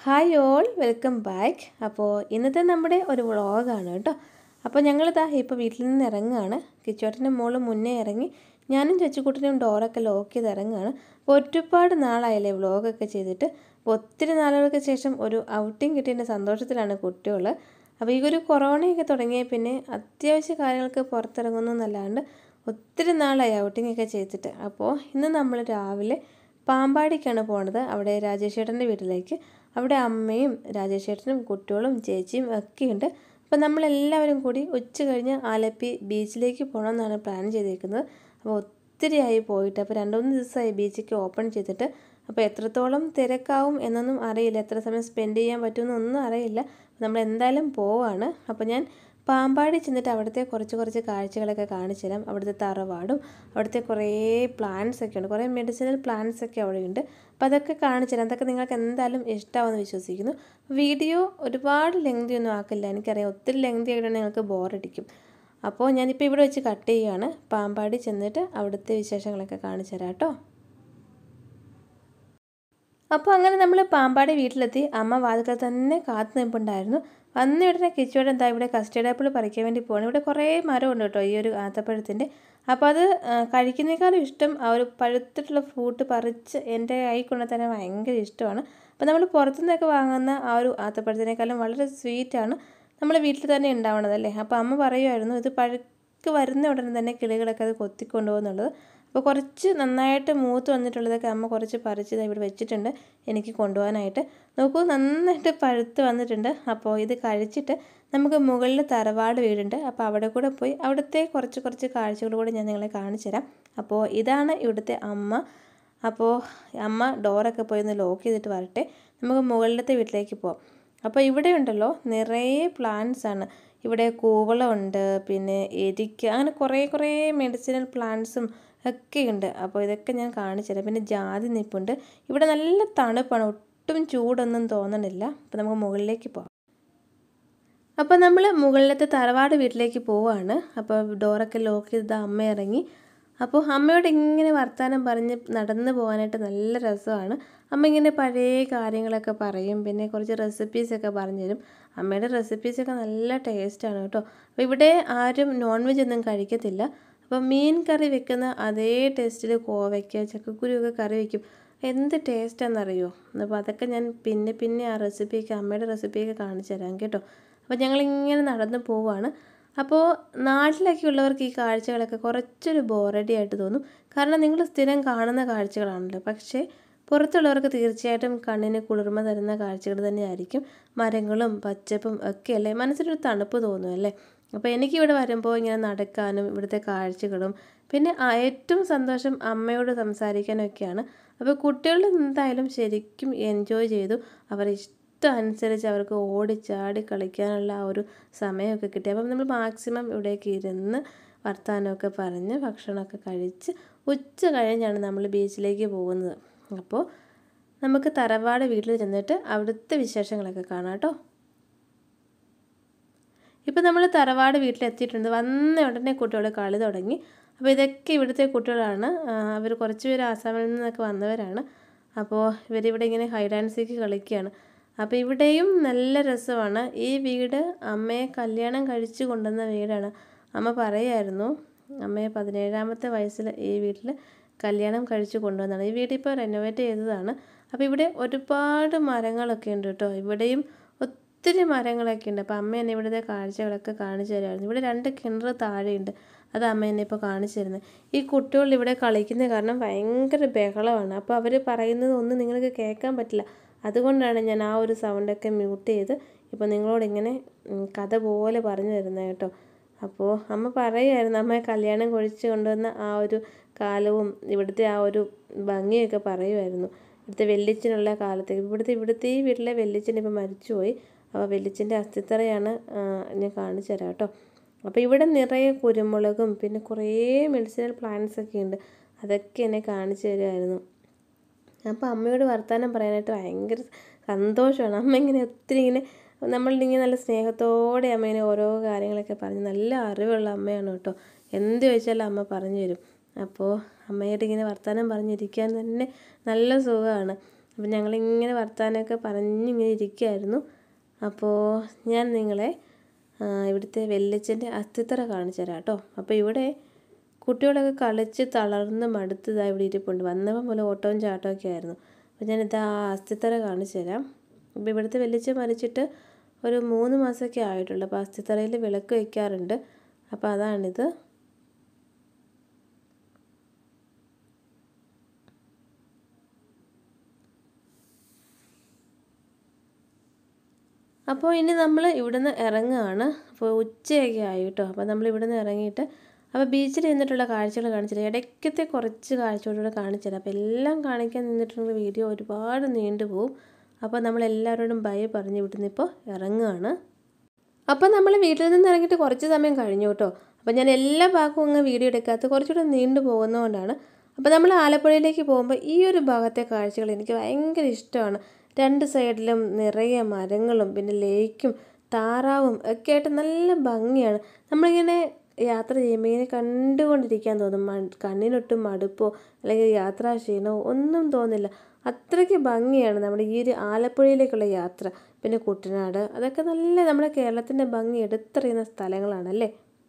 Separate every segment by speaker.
Speaker 1: Hi all welcome back. അപ്പോൾ ഇന്നത്തെ നമ്മുടെ ഒരു വ്ളോഗാണ് കേട്ടോ. അപ്പോൾ ഞങ്ങളിതാ ഇപ്പോൾ വീട്ടിൽ നിന്ന് ഇറങ്ങുകയാണ്. കിച്ചോട്ടൻ്റെ മോള് മുന്നേ ഇറങ്ങി, ഞാനും ചച്ചുക്കുട്ടനും ഡോറൊക്കെ ലോക്ക് ചെയ്ത് ഇറങ്ങുകയാണ്. അപ്പോൾ ഒരുപാട് നാളായല്ലേ വ്ളോഗൊക്കെ ചെയ്തിട്ട്. അപ്പോൾ ഒത്തിരി നാളുകൾക്ക് ശേഷം ഒരു ഔട്ടിങ് കിട്ടിയതിൻ്റെ സന്തോഷത്തിലാണ് കുട്ടികൾ. അപ്പോൾ ഈ ഒരു കൊറോണയൊക്കെ തുടങ്ങിയ പിന്നെ അത്യാവശ്യ കാര്യങ്ങൾക്ക് പുറത്തിറങ്ങുന്നു എന്നല്ലാണ്ട് ഒത്തിരി നാളായി ഔട്ടിങ്ങൊക്കെ ചെയ്തിട്ട്. അപ്പോൾ ഇന്ന് നമ്മൾ രാവിലെ പാമ്പാടിക്കാണ് പോണത്, അവിടെ രാജേഷേട്ടൻ്റെ വീട്ടിലേക്ക്. അവിടെ അമ്മയും രാജേഷേട്ടനും കുട്ടികളും ചേച്ചിയും ഒക്കെ ഉണ്ട്. അപ്പോൾ നമ്മളെല്ലാവരും കൂടി ഉച്ച കഴിഞ്ഞ് ആലപ്പി ബീച്ചിലേക്ക് പോകണമെന്നാണ് പ്ലാൻ ചെയ്തിരിക്കുന്നത്. അപ്പോൾ ഒത്തിരി ആയി പോയിട്ട്, അപ്പോൾ 2-3 ദിവസമായി ബീച്ചൊക്കെ ഓപ്പൺ ചെയ്തിട്ട്. അപ്പോൾ എത്രത്തോളം തിരക്കാവും എന്നൊന്നും അറിയില്ല, എത്ര സമയം സ്പെൻഡ് ചെയ്യാൻ പറ്റുമെന്നൊന്നും അറിയില്ല. നമ്മൾ എന്തായാലും പോവാണ്. അപ്പോൾ ഞാൻ പാമ്പാടി ചെന്നിട്ട് അവിടുത്തെ കുറച്ച് കാഴ്ചകളൊക്കെ കാണിച്ചു തരാം. അവിടുത്തെ തറവാടും അവിടുത്തെ കുറേ പ്ലാന്റ്സ് ഒക്കെ ഉണ്ട്, കുറേ മെഡിസിനൽ പ്ലാന്റ്സ് ഒക്കെ അവിടെ ഉണ്ട്. അപ്പോൾ അതൊക്കെ കാണിച്ചു തരാം. അതൊക്കെ നിങ്ങൾക്ക് എന്തായാലും ഇഷ്ടമാവുമെന്ന് വിശ്വസിക്കുന്നു. വീഡിയോ ഒരുപാട് ലെങ്തി ഒന്നും ആക്കില്ല, എനിക്കറിയാം ഒത്തിരി ലെങ്തി ആയിട്ടാണ് നിങ്ങൾക്ക് ബോറടിക്കും. അപ്പോൾ ഞാനിപ്പോൾ ഇവിടെ വെച്ച് കട്ട് ചെയ്യുകയാണ്. പാമ്പാടി ചെന്നിട്ട് അവിടുത്തെ വിശേഷങ്ങളൊക്കെ കാണിച്ചു തരാം കേട്ടോ. അപ്പോൾ അങ്ങനെ നമ്മൾ പാമ്പാടി വീട്ടിലെത്തി. അമ്മ വാതിൽക്കൽ തന്നെ കാത്തു നിൽപ്പുണ്ടായിരുന്നു. വന്ന ഉടനെ കിച്ചുവേട്ടൻ എന്താ ഇവിടെ കസ്റ്റേർഡ് ആപ്പിൾ പറിക്കാൻ വേണ്ടി പോകണം. ഇവിടെ കുറേ മരമുണ്ട് കേട്ടോ ഈ ഒരു ആത്തപ്പഴത്തിൻ്റെ. അപ്പോൾ അത് കഴിക്കുന്നേക്കാളും ഇഷ്ടം ആ ഒരു പഴുത്തിട്ടുള്ള ഫ്രൂട്ട് പറിച്ച് എൻ്റെ കൈ കൊണ്ട് തന്നെ ഭയങ്കര ഇഷ്ടമാണ്. അപ്പോൾ നമ്മൾ പുറത്തുനിന്നൊക്കെ വാങ്ങുന്ന ആ ഒരു ആത്തപ്പഴത്തിനേക്കാളും വളരെ സ്വീറ്റാണ് നമ്മൾ വീട്ടിൽ തന്നെ ഉണ്ടാവണതല്ലേ. അപ്പോൾ അമ്മ പറയുമായിരുന്നു ഇത് പഴുക്ക് വരുന്ന ഉടനെ തന്നെ കിളികളൊക്കെ അത് കൊത്തിക്കൊണ്ടുപോകുന്നുള്ളത്. അപ്പോൾ കുറച്ച് നന്നായിട്ട് മൂത്ത് വന്നിട്ടുള്ളതൊക്കെ അമ്മ കുറച്ച് പറിച്ചത് ഇവിടെ വെച്ചിട്ടുണ്ട് എനിക്ക് കൊണ്ടുപോകാനായിട്ട്. നോക്കൂ, നന്നായിട്ട് പഴുത്ത് വന്നിട്ടുണ്ട്. അപ്പോൾ ഇത് കഴിച്ചിട്ട് നമുക്ക് മുകളിൽ തറവാട് വീടുണ്ട്. അപ്പോൾ അവിടെ കൂടെ പോയി അവിടുത്തെ കുറച്ച് കാഴ്ചകൾ കൂടെ ഞാൻ നിങ്ങളെ കാണിച്ചു തരാം. അപ്പോൾ ഇതാണ് ഇവിടുത്തെ അമ്മ. അപ്പോൾ അമ്മ ഡോറൊക്കെ പോയി ഒന്ന് ലോക്ക് ചെയ്തിട്ട് വരട്ടെ, നമുക്ക് മുകളിലത്തെ വീട്ടിലേക്ക് പോകാം. അപ്പോൾ ഇവിടെ ഉണ്ടല്ലോ നിറയെ പ്ലാന്റ്സ് ആണ്. ഇവിടെ കൂവളമുണ്ട്, പിന്നെ എരിക്ക, അങ്ങനെ കുറേ മെഡിസിനൽ പ്ലാന്റ്സും ഒക്കെ ഉണ്ട്. അപ്പോൾ ഇതൊക്കെ ഞാൻ കാണിച്ചു തരാം. പിന്നെ ജാതി നിൽപ്പുണ്ട്. ഇവിടെ നല്ല തണുപ്പാണ്, ഒട്ടും ചൂടൊന്നും തോന്നണില്ല. അപ്പോൾ നമുക്ക് മുകളിലേക്ക് പോകാം. അപ്പോൾ നമ്മൾ മുകളിലത്തെ തറവാട് വീട്ടിലേക്ക് പോവുകയാണ്. അപ്പോൾ ഡോറൊക്കെ ലോക്ക് ചെയ്ത് അമ്മ ഇറങ്ങി. അപ്പോൾ അമ്മയോട് ഇങ്ങനെ വർത്തമാനം പറഞ്ഞ് നടന്നു പോകാനായിട്ട് നല്ല രസമാണ്. അമ്മ ഇങ്ങനെ പഴയ കാര്യങ്ങളൊക്കെ പറയും, പിന്നെ കുറച്ച് റെസിപ്പീസൊക്കെ പറഞ്ഞു തരും. അമ്മയുടെ റെസിപ്പീസൊക്കെ നല്ല ടേസ്റ്റാണ് കേട്ടോ. അപ്പോൾ ഇവിടെ ആരും നോൺ വെജ് ഒന്നും കഴിക്കത്തില്ല. അപ്പോൾ മീൻ കറി വെക്കുന്ന അതേ ടേസ്റ്റിൽ കോവയ്ക്ക ചക്കക്കുരുവൊക്കെ കറി വയ്ക്കും. എന്ത് ടേസ്റ്റാണെന്നറിയോ. അപ്പോൾ അതൊക്കെ ഞാൻ പിന്നെ ആ റെസിപ്പിയൊക്കെ അമ്മയുടെ റെസിപ്പിയൊക്കെ കാണിച്ചു തരാം കേട്ടോ. അപ്പോൾ ഞങ്ങളിങ്ങനെ നടന്നു പോവുകയാണ്. അപ്പോൾ നാട്ടിലൊക്കെ ഉള്ളവർക്ക് ഈ കാഴ്ചകളൊക്കെ കുറച്ചൊരു ബോറടി ആയിട്ട് തോന്നും, കാരണം നിങ്ങൾ സ്ഥിരം കാണുന്ന കാഴ്ചകളാണല്ലോ. പക്ഷേ പുറത്തുള്ളവർക്ക് തീർച്ചയായിട്ടും കണ്ണിന് കുളിർമ തരുന്ന കാഴ്ചകൾ തന്നെയായിരിക്കും. മരങ്ങളും പച്ചപ്പും ഒക്കെ അല്ലേ, മനസ്സിനൊരു തണുപ്പ് തോന്നുമല്ലേ. അപ്പോൾ എനിക്കിവിടെ വരുമ്പോൾ ഇങ്ങനെ നടക്കാനും ഇവിടുത്തെ കാഴ്ചകളും പിന്നെ ഏറ്റവും സന്തോഷം അമ്മയോട് സംസാരിക്കാനും ഒക്കെയാണ്. അപ്പോൾ കുട്ടികൾ എന്തായാലും ശരിക്കും എൻജോയ് ചെയ്തു. അവർ അനുസരിച്ച് അവർക്ക് ഓടിച്ചാടി കളിക്കാനുള്ള ആ ഒരു സമയമൊക്കെ കിട്ടി. അപ്പം നമ്മൾ മാക്സിമം ഇവിടേക്ക് ഇരുന്ന് വർത്തമാനമൊക്കെ പറഞ്ഞ് ഭക്ഷണമൊക്കെ കഴിച്ച് ഉച്ച കഴിഞ്ഞാണ് നമ്മൾ ബീച്ചിലേക്ക് പോകുന്നത്. അപ്പോൾ നമുക്ക് തറവാട് വീട്ടിൽ ചെന്നിട്ട് അവിടുത്തെ വിശേഷങ്ങളൊക്കെ കാണാം കേട്ടോ. ഇപ്പോൾ നമ്മൾ തറവാട് വീട്ടിലെത്തിയിട്ടുണ്ട്. വന്ന ഉടനെ കുട്ടികൾ കളി തുടങ്ങി. അപ്പോൾ ഇതൊക്കെ ഇവിടുത്തെ കുട്ടികളാണ്. അവർ കുറച്ച് പേര് ആസാമിൽ നിന്നൊക്കെ വന്നവരാണ്. അപ്പോൾ ഇവരിവിടെ ഇങ്ങനെ ഹൈഡ് ആൻഡ് സീക്ക് കളിക്കുകയാണ്. അപ്പോൾ ഇവിടെയും നല്ല രസമാണ്. ഈ വീട് അമ്മയെ കല്യാണം കഴിച്ച് കൊണ്ടുവന്ന വീടാണ്. അമ്മ പറയായിരുന്നു അമ്മയെ 17ാമത്തെ വയസ്സിൽ ഈ വീട്ടിൽ കല്യാണം കഴിച്ച് കൊണ്ടുവന്നതാണ്. ഈ വീടിപ്പോൾ റെനോവേറ്റ് ചെയ്തതാണ്. അപ്പോൾ ഇവിടെ ഒരുപാട് മരങ്ങളൊക്കെ ഉണ്ട് കേട്ടോ. ഇവിടെയും ഒത്തിരി മരങ്ങളൊക്കെ ഉണ്ട്. അപ്പോൾ അമ്മ എന്നെ ഇവിടുത്തെ കാഴ്ചകളൊക്കെ കാണിച്ചു തരുമായിരുന്നു. ഇവിടെ 2 കിണർ താഴെയുണ്ട്, അത് അമ്മ എന്നെ ഇപ്പോൾ കാണിച്ചു തരുന്നത്. ഈ കുട്ടികൾ ഇവിടെ കളിക്കുന്ന കാരണം ഭയങ്കര ബഹളമാണ്. അപ്പോൾ അവർ പറയുന്നത് ഒന്നും നിങ്ങൾക്ക് കേൾക്കാൻ പറ്റില്ല. അതുകൊണ്ടാണ് ഞാൻ ആ ഒരു സൗണ്ടൊക്കെ മ്യൂട്ട് ചെയ്ത് ഇപ്പോൾ നിങ്ങളോടിങ്ങനെ കഥ പോലെ പറഞ്ഞു തരുന്നത് കേട്ടോ. അപ്പോൾ അമ്മ പറയുമായിരുന്നു അമ്മയെ കല്യാണം കഴിച്ച് കൊണ്ടുവന്ന ആ ഒരു കാലവും ഇവിടുത്തെ ആ ഒരു ഭംഗിയൊക്കെ പറയുമായിരുന്നു. ഇവിടുത്തെ വെല്ലിച്ചനുള്ള കാലത്തേക്ക് ഇവിടുത്തെ ഈ വീട്ടിലെ വെല്ലിച്ചൻ ഇപ്പോൾ മരിച്ചുപോയി. അപ്പോൾ വെല്ലിച്ചൻ്റെ അസ്ഥിത്തറയാണ് ഞാൻ കാണിച്ചു തരാം കേട്ടോ. അപ്പോൾ ഇവിടെ നിറയെ കുരുമുളകും പിന്നെ കുറേ മെഡിസിനൽ പ്ലാന്റ്സ് ഒക്കെ ഉണ്ട്. അതൊക്കെ എന്നെ കാണിച്ചു തരുമായിരുന്നു. അപ്പോൾ അമ്മയോട് വർത്തമാനം പറയാനായിട്ട് ഭയങ്കര സന്തോഷമാണ്. അമ്മ ഇങ്ങനെ ഒത്തിരി നമ്മളിങ്ങനെ നല്ല സ്നേഹത്തോടെ അമ്മ ഇങ്ങനെ ഓരോ കാര്യങ്ങളൊക്കെ പറഞ്ഞ് നല്ല അറിവുള്ള അമ്മയാണ് കേട്ടോ. എന്ത് ചോദിച്ചാലും അമ്മ പറഞ്ഞു തരും. അപ്പോൾ അമ്മയോട് ഇങ്ങനെ വർത്തമാനം പറഞ്ഞിരിക്കാൻ തന്നെ നല്ല സുഖമാണ്. അപ്പോൾ ഞങ്ങളിങ്ങനെ വർത്താനമൊക്കെ പറഞ്ഞിങ്ങനെ ഇരിക്കുകയായിരുന്നു. അപ്പോൾ ഞാൻ നിങ്ങളെ ഇവിടുത്തെ വല്യച്ഛൻ്റെ അസ്ഥിത്തറ കാണിച്ചു തരാം കേട്ടോ. അപ്പോൾ ഇവിടെ കുട്ടികളൊക്കെ കളിച്ച് തളർന്ന് മടുത്തതായി ഇവിടെ ഇരിപ്പുണ്ട്. വന്നപ്പോൾ പോലെ ഓട്ടവും ചാട്ടമൊക്കെ ആയിരുന്നു. അപ്പോൾ ഞാനിത് ആ അസ്ഥിത്തറ കാണിച്ചു തരാം. അപ്പോൾ ഇവിടുത്തെ വല്യച്ഛൻ മരിച്ചിട്ട് ഒരു 3 മാസമൊക്കെ ആയിട്ടുള്ളൂ. അപ്പോൾ അസ്ഥിത്തറയിൽ വിളക്ക് വയ്ക്കാറുണ്ട്. അപ്പോൾ അതാണിത്. അപ്പോൾ ഇനി നമ്മൾ ഇവിടുന്ന് ഇറങ്ങുകയാണ്. അപ്പോൾ ഉച്ചയൊക്കെ ആയി കേട്ടോ. അപ്പോൾ നമ്മൾ ഇവിടുന്ന് ഇറങ്ങിയിട്ട് അപ്പോൾ ബീച്ചിൽ നിന്നിട്ടുള്ള കാഴ്ചകൾ കാണിച്ചില്ല. ഇടയ്ക്കത്തെ കുറച്ച് കാഴ്ചകളൂടെ കാണിച്ചുതരാം. അപ്പോൾ എല്ലാം കാണിക്കാൻ നിന്നിട്ടുള്ള വീഡിയോ ഒരുപാട് നീണ്ടു പോവും. അപ്പോൾ നമ്മളെല്ലാവരോടും ബൈ പറഞ്ഞ് ഇവിടുന്ന് ഇപ്പോൾ ഇറങ്ങുകയാണ്. അപ്പോൾ നമ്മൾ വീട്ടിൽ നിന്ന് ഇറങ്ങിയിട്ട് കുറച്ച് സമയം കഴിഞ്ഞു കേട്ടോ. അപ്പോൾ ഞാൻ എല്ലാ ഭാഗവും അങ്ങ് വീഡിയോ എടുക്കാത്ത കുറച്ചുകൂടെ നീണ്ടു പോകുന്നതുകൊണ്ടാണ്. അപ്പോൾ നമ്മൾ ആലപ്പുഴയിലേക്ക് പോകുമ്പോൾ ഈ ഒരു ഭാഗത്തെ കാഴ്ചകൾ എനിക്ക് ഭയങ്കര ഇഷ്ടമാണ്. 2 സൈഡിലും നിറയെ മരങ്ങളും പിന്നെ ലേക്കും താറാവും ഒക്കെ ആയിട്ട് നല്ല ഭംഗിയാണ്. നമ്മളിങ്ങനെ യാത്ര ചെയ്യുമ്പോൾ ഇങ്ങനെ കണ്ടുകൊണ്ടിരിക്കാൻ തോന്നും. കണ്ണിനൊട്ടും മടുപ്പോ അല്ലെങ്കിൽ യാത്രാക്ഷീണമോ ഒന്നും തോന്നില്ല. അത്രയ്ക്ക് ഭംഗിയാണ് നമ്മുടെ ഈ ഒരു ആലപ്പുഴയിലേക്കുള്ള യാത്ര. പിന്നെ കുട്ടനാട് അതൊക്കെ നല്ല നമ്മുടെ കേരളത്തിൻ്റെ ഭംഗി എടുത്തറിയുന്ന സ്ഥലങ്ങളാണല്ലേ.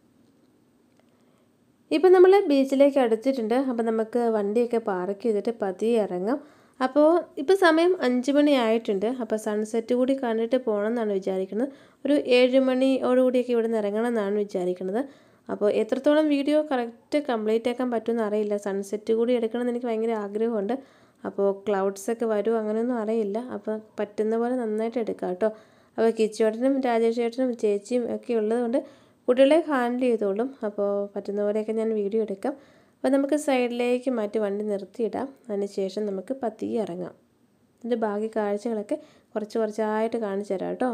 Speaker 1: ഇപ്പം നമ്മൾ ബീച്ചിലേക്ക് അടുത്തിട്ടുണ്ട്. അപ്പോൾ നമുക്ക് വണ്ടിയൊക്കെ പാർക്ക് ചെയ്തിട്ട് പതിയെ ഇറങ്ങാം. അപ്പോൾ ഇപ്പോൾ സമയം 5 മണി ആയിട്ടുണ്ട്. അപ്പോൾ സൺസെറ്റ് കൂടി കണ്ടിട്ട് പോകണം എന്നാണ് വിചാരിക്കുന്നത്. ഒരു 7 മണിയോടുകൂടിയൊക്കെ ഇവിടെ നിന്ന് ഇറങ്ങണം എന്നാണ് വിചാരിക്കുന്നത്. അപ്പോൾ എത്രത്തോളം വീഡിയോ കറക്റ്റ് കംപ്ലീറ്റ് ആക്കാൻ പറ്റുമെന്ന് അറിയില്ല. സൺസെറ്റ് കൂടി എടുക്കണമെന്ന് എനിക്ക് ഭയങ്കര ആഗ്രഹമുണ്ട്. അപ്പോൾ ക്ലൗഡ്സൊക്കെ വരുമോ അങ്ങനെയൊന്നും അറിയില്ല. അപ്പോൾ പറ്റുന്ന പോലെ നന്നായിട്ട് എടുക്കാം കേട്ടോ. അപ്പോൾ കിച്ചുവേട്ടനും രാജേഷ് ചേട്ടനും ചേച്ചിയും ഒക്കെ ഉള്ളതുകൊണ്ട് കുട്ടികളെ ഹാൻഡിൽ ചെയ്തോളും. അപ്പോൾ പറ്റുന്ന പോലെയൊക്കെ ഞാൻ വീഡിയോ എടുക്കാം. അപ്പോൾ നമുക്ക് സൈഡിലേക്ക് മാറ്റി വണ്ടി നിർത്തിയിടാം. അതിന് ശേഷം നമുക്ക് പതിയെ ഇറങ്ങാം. ഇതിൻ്റെ ബാക്കി കാഴ്ചകളൊക്കെ കുറച്ചായിട്ട് കാണിച്ചു തരാം കേട്ടോ.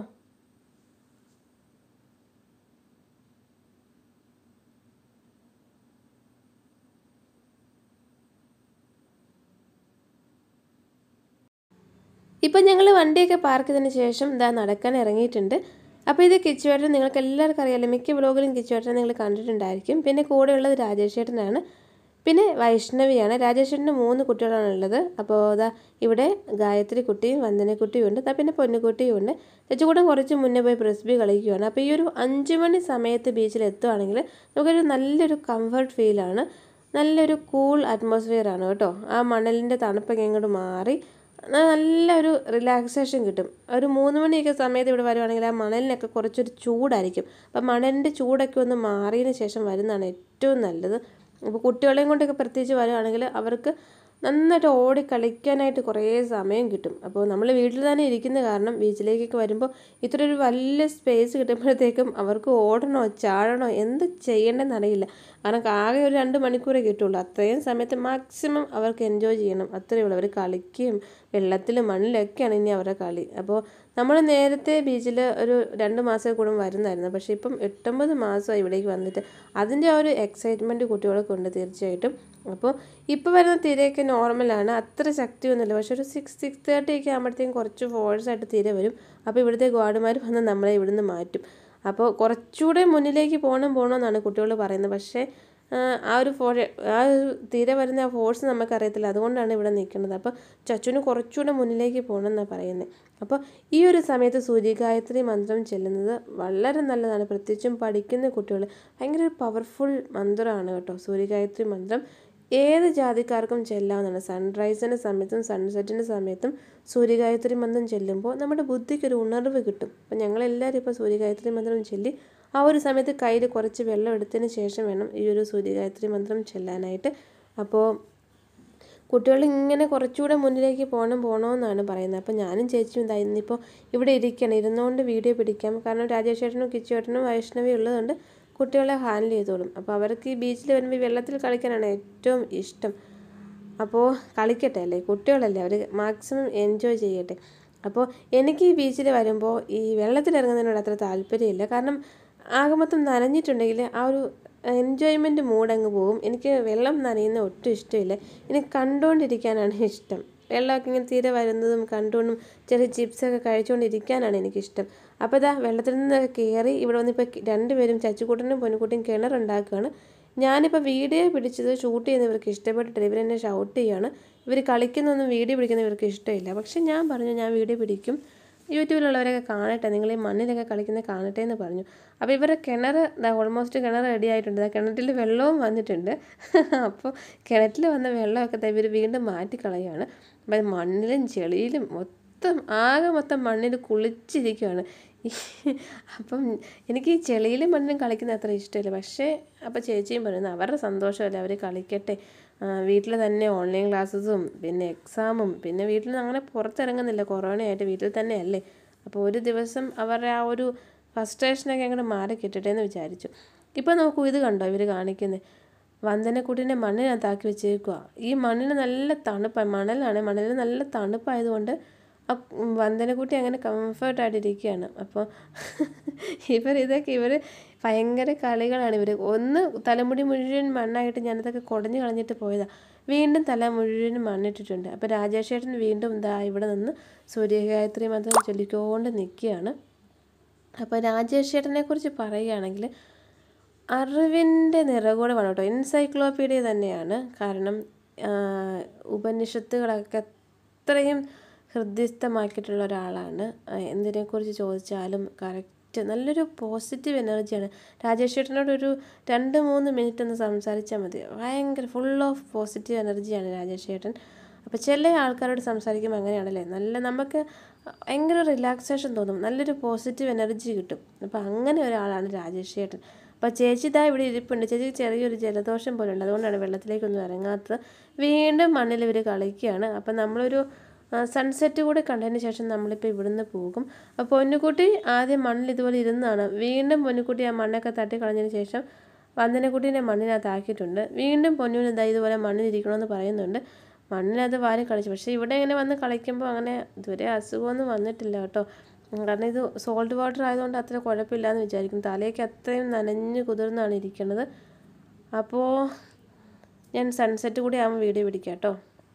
Speaker 1: ഇപ്പം ഞങ്ങൾ വണ്ടിയൊക്കെ പാർക്ക് ചെയ്തതിന് ശേഷം ഇതാ നടക്കാൻ ഇറങ്ങിയിട്ടുണ്ട്. അപ്പോൾ ഇത് കിച്ചുവേട്ടൻ നിങ്ങൾക്ക് എല്ലാവർക്കും അറിയാമല്ലോ. മിക്ക വ്ലോഗിലും കിച്ചുവേട്ടനെ നിങ്ങൾ കണ്ടിട്ടുണ്ടായിരിക്കും. പിന്നെ കൂടെയുള്ളത് രാജേഷ് ചേട്ടനാണ്. പിന്നെ വൈഷ്ണവിയാണ്. രാജേഷ് ചേട്ടന് 3 കുട്ടികളാണുള്ളത്. അപ്പോൾ അതാ ഇവിടെ ഗായത്രി കുട്ടിയും വന്ദനക്കുട്ടിയും ഉണ്ട്. പിന്നെ പൊന്നുകുട്ടിയും ഉണ്ട്. ചേച്ചിക്കൂടം കുറച്ച് മുന്നേ പോയി പ്രിസ്ബി കളിക്കുകയാണ്. അപ്പോൾ ഈ ഒരു 5 മണി സമയത്ത് ബീച്ചിൽ എത്തുകയാണെങ്കിൽ നമുക്കൊരു നല്ലൊരു കംഫർട്ട് ഫീലാണ്. നല്ലൊരു കൂൾ അറ്റ്മോസ്ഫിയറാണ് കേട്ടോ. ആ മണലിൻ്റെ തണുപ്പൊക്കെ ഇങ്ങോട്ട് മാറി നല്ലൊരു റിലാക്സേഷൻ കിട്ടും. ഒരു 3 മണിയൊക്കെ സമയത്ത് ഇവിടെ വരുവാണെങ്കിൽ ആ മണലിനൊക്കെ കുറച്ചൊരു ചൂടായിരിക്കും. അപ്പം മണലിൻ്റെ ചൂടൊക്കെ ഒന്ന് മാറിയതിന് ശേഷം വരുന്നതാണ് ഏറ്റവും നല്ലത്. അപ്പോൾ കുട്ടികളെയും കൊണ്ടൊക്കെ പ്രത്യേകിച്ച് വരുവാണെങ്കിൽ അവർക്ക് നന്നായിട്ട് ഓടി കളിക്കാനായിട്ട് കുറേ സമയം കിട്ടും. അപ്പോൾ നമ്മൾ വീട്ടിൽ തന്നെ ഇരിക്കുന്ന കാരണം ബീച്ചിലേക്കൊക്കെ വരുമ്പോൾ ഇത്ര ഒരു വലിയ സ്പേസ് കിട്ടുമ്പോഴത്തേക്കും അവർക്ക് ഓടണോ ചാടണോ എന്ത് ചെയ്യേണ്ടതെന്ന് അറിയില്ല. കാരണം ആകെ ഒരു 2 മണിക്കൂറേ കിട്ടുള്ളൂ. അത്രയും സമയത്ത് മാക്സിമം അവർക്ക് എൻജോയ് ചെയ്യണം. അത്രയേ ഉള്ളൂ. അവർ കളിക്കുകയും വെള്ളത്തിലും മണ്ണിലൊക്കെയാണ് ഇനി അവരുടെ കളി. അപ്പോൾ നമ്മൾ നേരത്തെ ബീച്ചിൽ ഒരു 2 മാസം കൂടും വരുന്നായിരുന്നു. പക്ഷേ ഇപ്പം 8-9 മാസമായി ഇവിടേക്ക് വന്നിട്ട് അതിൻ്റെ ആ ഒരു എക്സൈറ്റ്മെൻറ്റ് കുട്ടികൾക്ക് ഉണ്ട് തീർച്ചയായിട്ടും. അപ്പോൾ ഇപ്പോൾ വരുന്ന തിരയൊക്കെ നോർമലാണ്. അത്ര ശക്തിയൊന്നുമില്ല. പക്ഷേ ഒരു 6-6:30 ഒക്കെ ആകുമ്പോഴത്തേക്കും കുറച്ച് ഫോഴ്സായിട്ട് തിര വരും. അപ്പോൾ ഇവിടുത്തെ ഗാർഡുമാർ വന്ന് നമ്മളെ ഇവിടുന്ന് മാറ്റും. അപ്പോൾ കുറച്ചുകൂടെ മുന്നിലേക്ക് പോകണമെന്നാണ് കുട്ടികൾ പറയുന്നത്. പക്ഷേ ആ ഒരു തിര വരുന്ന ആ ഫോഴ്സ് നമുക്കറിയത്തില്ല. അതുകൊണ്ടാണ് ഇവിടെ നിൽക്കുന്നത്. അപ്പോൾ ചച്ചുവിന് കുറച്ചുകൂടെ മുന്നിലേക്ക് പോകണമെന്നാണ് പറയുന്നത്. അപ്പോൾ ഈ ഒരു സമയത്ത് സൂര്യഗായത്രി മന്ത്രം ചെല്ലുന്നത് വളരെ നല്ലതാണ്. പ്രത്യേകിച്ചും പഠിക്കുന്ന കുട്ടികൾ ഭയങ്കര പവർഫുൾ മന്ത്രമാണ് കേട്ടോ. സൂര്യഗായത്രി മന്ത്രം ഏത് ജാതിക്കാർക്കും ചെല്ലാവുന്നതാണ്. സൺറൈസിൻ്റെ സമയത്തും സൺസെറ്റിൻ്റെ സമയത്തും സൂര്യഗായത്രി മന്ത്രം ചെല്ലുമ്പോൾ നമ്മുടെ ബുദ്ധിക്കൊരു ഉണർവ് കിട്ടും. അപ്പോൾ ഞങ്ങളെല്ലാവരും ഇപ്പോൾ സൂര്യഗായത്രി മന്ത്രം ചൊല്ലി ആ ഒരു സമയത്ത് കയ്യിൽ കുറച്ച് വെള്ളം എടുത്തതിന് ശേഷം വേണം ഈ ഒരു സൂര്യഗായത്രി മന്ത്രം ചെല്ലാനായിട്ട്. അപ്പോൾ കുട്ടികൾ ഇങ്ങനെ കുറച്ചുകൂടെ മുന്നിലേക്ക് പോകണമെന്നാണ് പറയുന്നത്. അപ്പോൾ ഞാനും ചേച്ചിയും ഇതാ ഇന്നിപ്പോൾ ഇവിടെ ഇരുന്നുകൊണ്ട് വീഡിയോ പിടിക്കാം. കാരണം രാജേഷ് ചേട്ടനും കിച്ചു ചേട്ടനും വൈഷ്ണവി ഉള്ളതുകൊണ്ട് കുട്ടികളെ ഹാൻഡിൽ ചെയ്തോളും. അപ്പോൾ അവർക്ക് ഈ ബീച്ചിൽ വരുമ്പോൾ ഈ വെള്ളത്തിൽ കളിക്കാനാണ് ഏറ്റവും ഇഷ്ടം. അപ്പോൾ കളിക്കട്ടെ അല്ലേ, കുട്ടികളല്ലേ, അവർ മാക്സിമം എൻജോയ് ചെയ്യട്ടെ. അപ്പോൾ എനിക്ക് ഈ ബീച്ചിൽ വരുമ്പോൾ ഈ വെള്ളത്തിലിറങ്ങുന്നതിനോട് അത്ര താല്പര്യമില്ല. കാരണം ആകെ മൊത്തം നനഞ്ഞിട്ടുണ്ടെങ്കിൽ ആ ഒരു എൻജോയ്മെൻറ്റ് മൂടങ്ങ് പോകും. എനിക്ക് വെള്ളം നനയുന്ന ഒട്ടും ഇഷ്ടമില്ല. എനിക്ക് കണ്ടുകൊണ്ടിരിക്കാനാണ് ഇഷ്ടം. വെള്ളമൊക്കെ ഇങ്ങനെ തീരെ വരുന്നതും കണ്ടുകൊണ്ടും ചെറിയ ചിപ്സൊക്കെ കഴിച്ചുകൊണ്ടിരിക്കാനാണ് എനിക്കിഷ്ടം. അപ്പോൾ ഇതാ വെള്ളത്തിൽ നിന്ന് കയറി ഇവിടെ വന്നിപ്പോൾ 2 പേരും ചച്ചുകൂട്ടനും പൊന്നുകുട്ടിയും കിണറുണ്ടാക്കുകയാണ്. ഞാനിപ്പോൾ വീഡിയോ പിടിച്ചത് ഷൂട്ട് ചെയ്യുന്ന ഇവർക്ക് ഇഷ്ടപ്പെട്ടിട്ടില്ല. ഇവരെന്നെ ഷൗട്ട് ചെയ്യാണ്. ഇവർ കളിക്കുന്നൊന്നും വീഡിയോ പിടിക്കുന്ന ഇവർക്ക് ഇഷ്ടമില്ല. പക്ഷേ ഞാൻ പറഞ്ഞു ഞാൻ വീഡിയോ പിടിക്കും, യൂട്യൂബിലുള്ളവരൊക്കെ കാണട്ടെ, നിങ്ങൾ ഈ മണ്ണിലൊക്കെ കളിക്കുന്നത് കാണട്ടെ എന്ന് പറഞ്ഞു. അപ്പോൾ ഇവരുടെ കിണർ ഓൾമോസ്റ്റ് കിണർ റെഡി ആയിട്ടുണ്ട്. കിണറ്റിൽ വെള്ളവും വന്നിട്ടുണ്ട്. അപ്പോൾ കിണറ്റിൽ വന്ന വെള്ളമൊക്കെ ഇവർ വീണ്ടും മാറ്റിക്കളയുകയാണ്. അപ്പം മണ്ണിലും ചെളിയിലും മൊത്തം മണ്ണിൽ കുളിച്ചിരിക്കുകയാണ്. അപ്പം എനിക്ക് ഈ ചെളിയിലും മണ്ണിലും കളിക്കുന്നത് അത്ര ഇഷ്ടമില്ല. പക്ഷേ അപ്പോൾ ചേച്ചിയും പറയുന്നത് അവരുടെ സന്തോഷമല്ലേ, അവർ കളിക്കട്ടെ, വീട്ടിൽ തന്നെ ഓൺലൈൻ ക്ലാസ്സസും പിന്നെ എക്സാമും പിന്നെ വീട്ടിൽ നിന്ന് അങ്ങനെ പുറത്തിറങ്ങുന്നില്ല, കൊറോണയായിട്ട് വീട്ടിൽ തന്നെയല്ലേ. അപ്പോൾ ഒരു ദിവസം അവരുടെ ആ ഒരു ഫ്രസ്ട്രേഷനൊക്കെ അങ്ങോട്ട് മാറി കിട്ടട്ടെ എന്ന് വിചാരിച്ചു. ഇപ്പോൾ നോക്കൂ, ഇത് കണ്ടോ ഇവർ കാണിക്കുന്നത്, വന്ദനക്കുട്ടീനെ മണ്ണിനകത്താക്കി വെച്ചേക്കുക. ഈ മണ്ണിന് നല്ല തണുപ്പാണ്, മണലിൽ നല്ല തണുപ്പായതുകൊണ്ട് ആ വന്ദനക്കുട്ടി അങ്ങനെ കംഫർട്ടായിട്ടിരിക്കുകയാണ്. അപ്പോൾ ഇവർ ഭയങ്കര കളികളാണ്. ഒന്ന് തലമുടി മുഴുവൻ മണ്ണായിട്ട് ഞാനതൊക്കെ കുടഞ്ഞു കളഞ്ഞിട്ട് പോയതാണ്. വീണ്ടും തല മുഴുവനും മണ്ണിട്ടിട്ടുണ്ട്. അപ്പോൾ രാജേഷേട്ടൻ വീണ്ടും ഇവിടെ നിന്ന് സൂര്യഗായത്രി മന്ത്രം ചൊല്ലിക്കൊണ്ട് നിൽക്കുകയാണ്. അപ്പോൾ രാജേഷേട്ടനെ കുറിച്ച് പറയുകയാണെങ്കിൽ അറിവിൻ്റെ നിറകൂടമാണ് കേട്ടോ. എൻസൈക്ലോപീഡിയ തന്നെയാണ്. കാരണം ഉപനിഷത്തുകളൊക്കെ അത്രയും ഹൃദ്യസ്ഥമാക്കിയിട്ടുള്ള ഒരാളാണ്. എന്തിനെക്കുറിച്ച് ചോദിച്ചാലും കറക്റ്റ് നല്ലൊരു പോസിറ്റീവ് എനർജിയാണ്. രാജേഷ് ചേട്ടനോട് ഒരു 2-3 മിനിറ്റ് ഒന്ന് സംസാരിച്ചാൽ മതി, ഭയങ്കര ഫുൾ ഓഫ് പോസിറ്റീവ് എനർജിയാണ് രാജേഷ് ചേട്ടൻ. അപ്പോൾ ചില ആൾക്കാരോട് സംസാരിക്കുമ്പോൾ അങ്ങനെയാണല്ലേ, നമുക്ക് ഭയങ്കര റിലാക്സേഷൻ തോന്നും, നല്ലൊരു പോസിറ്റീവ് എനർജി കിട്ടും. അപ്പോൾ അങ്ങനെ ഒരാളാണ് രാജേഷ് ചേട്ടൻ. അപ്പോൾ ചേച്ചി ഇവിടെ ഇരിപ്പുണ്ട്. ചേച്ചിക്ക് ചെറിയൊരു ജലദോഷം പോലെ ഉണ്ട്, അതുകൊണ്ടാണ് വെള്ളത്തിലേക്കൊന്നും ഇറങ്ങാത്തത്. വീണ്ടും മണ്ണിൽ ഇവർ കളിക്കുകയാണ്. അപ്പോൾ നമ്മളൊരു സൺസെറ്റ് കൂടെ കണ്ടതിന് ശേഷം നമ്മളിപ്പോൾ ഇവിടുന്ന് പോകും. അപ്പോൾ പൊന്നുകുട്ടി ആദ്യം മണ്ണിൽ ഇതുപോലെ ഇരുന്നാണ്. വീണ്ടും പൊന്നുകുട്ടി ആ മണ്ണൊക്കെ തട്ടി കളഞ്ഞതിന് ശേഷം വന്ദനക്കുട്ടീനെ മണ്ണിനകത്താക്കിയിട്ടുണ്ട്. വീണ്ടും പൊന്നുവിന് ഇതുപോലെ മണ്ണിലിരിക്കണമെന്ന് പറയുന്നുണ്ട്. മണ്ണിനകത്ത് വാരി കളിച്ചു. പക്ഷേ ഇവിടെ ഇങ്ങനെ വന്ന് കളിക്കുമ്പോൾ അങ്ങനെ ഇതുവരെ അസുഖമൊന്നും വന്നിട്ടില്ല കേട്ടോ. കാരണം ഇത് സോൾട്ട് വാട്ടർ ആയതുകൊണ്ട് അത്ര കുഴപ്പമില്ല എന്ന് വിചാരിക്കും. തലയൊക്കെ അത്രയും നനഞ്ഞ് കുതിർന്നാണ് ഇരിക്കുന്നത്. അപ്പോൾ ഞാൻ സൺസെറ്റ് കൂടി ആകുമ്പോൾ വീഡിയോ പിടിക്കാം കേട്ടോ.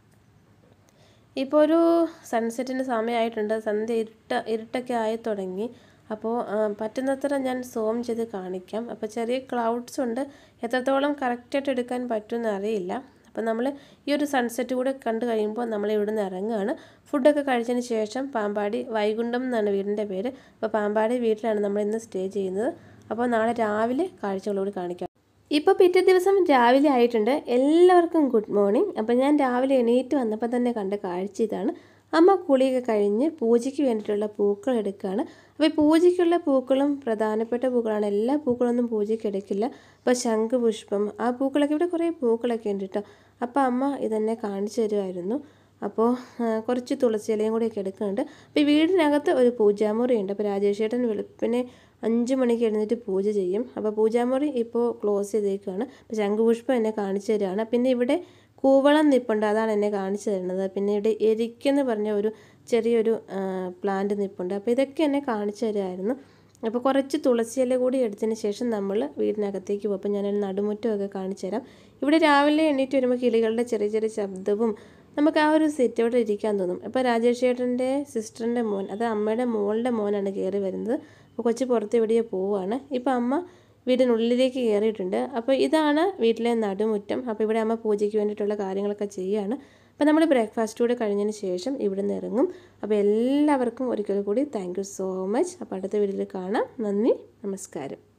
Speaker 1: ഇപ്പോൾ ഒരു സൺസെറ്റിൻ്റെ സമയമായിട്ടുണ്ട്. സന്ധ്യ ഇരുട്ടൊക്കെ ആയി തുടങ്ങി. അപ്പോൾ പറ്റുന്നത്ര ഞാൻ സൂം ചെയ്ത് കാണിക്കാം. അപ്പോൾ ചെറിയ ക്ലൗഡ്സ് ഉണ്ട്, എത്രത്തോളം കറക്റ്റായിട്ട് എടുക്കാൻ പറ്റുമെന്ന് അറിയില്ല. അപ്പോൾ നമ്മൾ ഈ ഒരു സൺസെറ്റ് കൂടെ കണ്ടു കഴിയുമ്പോൾ നമ്മൾ ഇവിടുന്ന് ഇറങ്ങുകയാണ്. ഫുഡൊക്കെ കഴിച്ചതിന് ശേഷം പാമ്പാടി വൈകുണ്ഠം എന്നാണ് വീടിൻ്റെ പേര്. അപ്പോൾ പാമ്പാടി വീട്ടിലാണ് നമ്മൾ ഇന്ന് സ്റ്റേ ചെയ്യുന്നത്. അപ്പോൾ നാളെ രാവിലെ കാഴ്ചകളോട് കാണിക്കാം. ഇപ്പോൾ പിറ്റേ ദിവസം രാവിലെ ആയിട്ടുണ്ട്. എല്ലാവർക്കും ഗുഡ് മോർണിംഗ്. അപ്പോൾ ഞാൻ രാവിലെ എണീറ്റ് വന്നപ്പോൾ തന്നെ കണ്ട കാഴ്ച ഇതാണ്. അമ്മ കുളിയൊക്കെ കഴിഞ്ഞ് പൂജയ്ക്ക് വേണ്ടിയിട്ടുള്ള പൂക്കൾ എടുക്കുകയാണ്. അപ്പോൾ ഈ പൂജയ്ക്കുള്ള പൂക്കളും പ്രധാനപ്പെട്ട പൂക്കളാണ്. എല്ലാ പൂക്കളൊന്നും പൂജയ്ക്ക് എടുക്കില്ല. അപ്പോൾ ശംഖുപുഷ്പം, ആ പൂക്കളൊക്കെ, ഇവിടെ കുറേ പൂക്കളൊക്കെ ഉണ്ട് കേട്ടോ. അപ്പോൾ അമ്മ ഇതെന്നെ കാണിച്ചു തരുമായിരുന്നു. അപ്പോൾ കുറച്ച് തുളസി ഇലയും കൂടിയൊക്കെ എടുക്കുന്നുണ്ട്. അപ്പോൾ ഈ വീടിനകത്ത് ഒരു പൂജാമുറി ഉണ്ട്. അപ്പോൾ രാജേഷ് ചേട്ടൻ വെളുപ്പിനെ 5 മണിക്ക് എഴുന്നേറ്റ് പൂജ ചെയ്യും. അപ്പോൾ പൂജാമുറി ഇപ്പോൾ ക്ലോസ് ചെയ്തേക്കുകയാണ്. അപ്പോൾ ശംഖുപുഷ്പം എന്നെ കാണിച്ചു തരികയാണ്. പിന്നെ ഇവിടെ കൂവളം നിപ്പുണ്ട്, അതാണ് എന്നെ കാണിച്ചു തരുന്നത്. പിന്നെ ഇവിടെ എരിക്കെന്ന് പറഞ്ഞ ഒരു ചെറിയൊരു പ്ലാന്റ് നിപ്പുണ്ട്. അപ്പോൾ ഇതൊക്കെ എന്നെ കാണിച്ചു തരുമായിരുന്നു. അപ്പോൾ കുറച്ച് തുളസിയില കൂടി എടുത്തതിന് ശേഷം നമ്മൾ വീടിനകത്തേക്ക് പോകും. അപ്പോൾ ഞാനൊരു നടുമുറ്റമൊക്കെ കാണിച്ചു തരാം. ഇവിടെ രാവിലെ എണീറ്റ് വരുമ്പോൾ കിളികളുടെ ചെറിയ ചെറിയ ശബ്ദവും നമുക്ക് ആ ഒരു സെറ്റ് അവിടെ ഇരിക്കാൻ തോന്നും. അപ്പോൾ രാജേഷ് ചേട്ടൻ്റെ സിസ്റ്ററിൻ്റെ മോൻ, അത് അമ്മയുടെ മോളുടെ മോനാണ് കയറി വരുന്നത്. അപ്പോൾ കൊച്ച് പുറത്ത് എവിടെയോ പോവുകയാണ്. ഇപ്പോൾ അമ്മ വീടിനുള്ളിലേക്ക് കയറിയിട്ടുണ്ട്. അപ്പോൾ ഇതാണ് വീട്ടിലെ നടുമുറ്റം. അപ്പോൾ ഇവിടെ അമ്മ പൂജയ്ക്ക് വേണ്ടിയിട്ടുള്ള കാര്യങ്ങളൊക്കെ ചെയ്യുകയാണ്. അപ്പോൾ നമ്മൾ ബ്രേക്ക്ഫാസ്റ്റ് കൂടെ കഴിഞ്ഞതിന് ശേഷം ഇവിടെ നിന്ന് ഇറങ്ങും. അപ്പോൾ എല്ലാവർക്കും ഒരിക്കൽ കൂടി താങ്ക് യു സോ മച്ച്. അപ്പോൾ അടുത്ത വീഡിയോയിൽ കാണാം. നന്ദി, നമസ്കാരം.